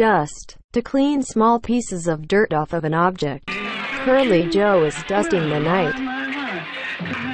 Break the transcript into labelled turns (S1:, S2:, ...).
S1: Dust. To clean small pieces of dirt off of an object. Curly Joe is dusting the night.